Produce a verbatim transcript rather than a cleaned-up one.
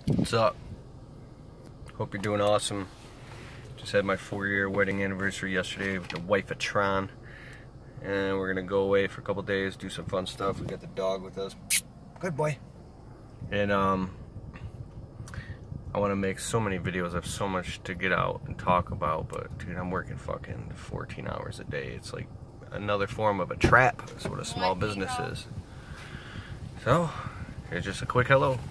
What's up? Hope you're doing awesome. Just had my four-year wedding anniversary yesterday with the wife of Tron, and we're gonna go away for a couple days, do some fun stuff. We got the dog with us. Good boy. And um, I want to make so many videos. I have so much to get out and talk about, but dude, I'm working fucking fourteen hours a day. It's like another form of a trap. That's what a small business is. So, here's just a quick hello.